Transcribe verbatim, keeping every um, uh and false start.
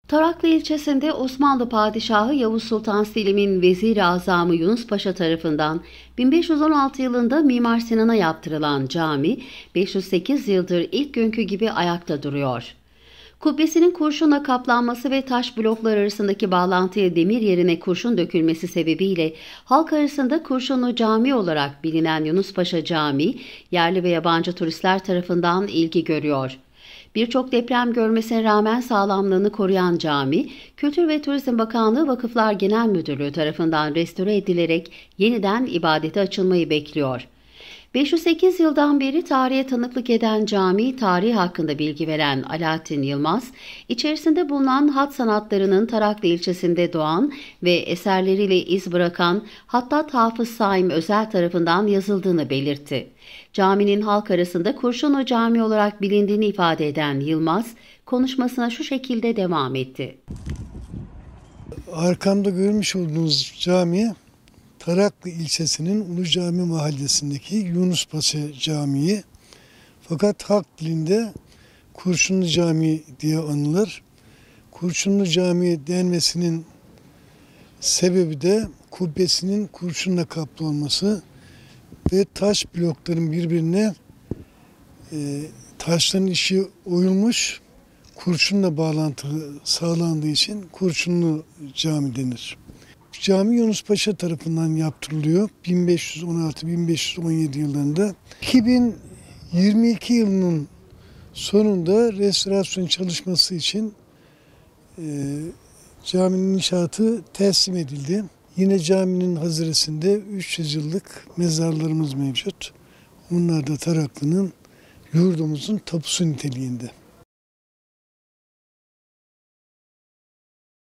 Taraklı ilçesinde Osmanlı Padişahı Yavuz Sultan Selim'in Vezir-i Azamı Yunus Paşa tarafından bin beş yüz on altı yılında Mimar Sinan'a yaptırılan cami, beş yüz sekiz yıldır ilk günkü gibi ayakta duruyor. Kubbesinin kurşunla kaplanması ve taş bloklar arasındaki bağlantıya demir yerine kurşun dökülmesi sebebiyle halk arasında Kurşunlu Cami olarak bilinen Yunus Paşa Camii, yerli ve yabancı turistler tarafından ilgi görüyor. Birçok deprem görmesine rağmen sağlamlığını koruyan cami, Kültür ve Turizm Bakanlığı Vakıflar Genel Müdürlüğü tarafından restore edilerek yeniden ibadete açılmayı bekliyor. beş yüz sekiz yıldan beri tarihe tanıklık eden cami, tarihi hakkında bilgi veren Alaaddin Yılmaz, içerisinde bulunan hat sanatlarının Taraklı ilçesinde doğan ve eserleriyle iz bırakan Hattat Hafız Saim Özel tarafından yazıldığını belirtti. Caminin halk arasında Kurşunlu Cami olarak bilindiğini ifade eden Yılmaz, konuşmasına şu şekilde devam etti. Arkamda görmüş olduğunuz cami, Taraklı ilçesinin Ulu Cami mahallesindeki Yunus Paşa Camii. Fakat halk dilinde Kurşunlu Camii diye anılır. Kurşunlu Camii denmesinin sebebi de kubbesinin kurşunla kaplı olması ve taş blokların birbirine e, taşların işi oyulmuş, kurşunla bağlantı sağlandığı için Kurşunlu Cami denir. Cami Yunus Paşa tarafından yaptırılıyor bin beş yüz on altı bin beş yüz on yedi yıllarında. iki bin yirmi iki yılının sonunda restorasyon çalışması için e, caminin inşaatı teslim edildi. Yine caminin haziresinde üç yüz yıllık mezarlarımız mevcut. Onlar da Taraklı'nın, yurdumuzun tapusu niteliğinde.